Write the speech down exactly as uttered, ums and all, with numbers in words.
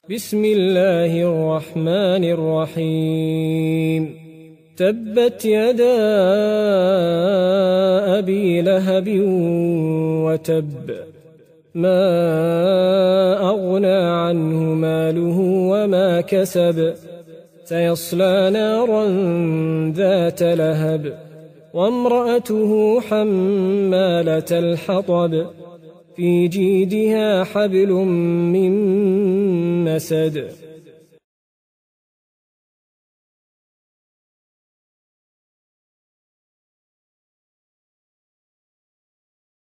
بسم الله الرحمن الرحيم تبت يدا أبي لهب وتب ما أغنى عنه ماله وما كسب سيصلى نارا ذات لهب وامرأته حمالة الحطب في جيدها حبل من مسد